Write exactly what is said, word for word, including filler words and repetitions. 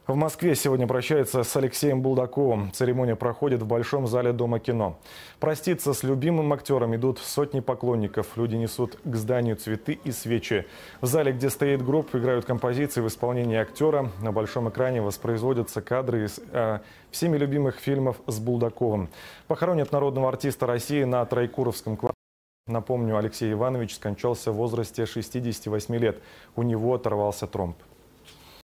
В Москве сегодня прощается с Алексеем Булдаковым. Церемония проходит в Большом зале Дома кино. Проститься с любимым актером идут сотни поклонников. Люди несут к зданию цветы и свечи. В зале, где стоит гроб, играют композиции в исполнении актера. На большом экране воспроизводятся кадры из э, всеми любимых фильмов с Булдаковым. Похоронят народного артиста России на Троекуровском кладбище. Напомню, Алексей Иванович скончался в возрасте шестидесяти восьми лет. У него оторвался тромб.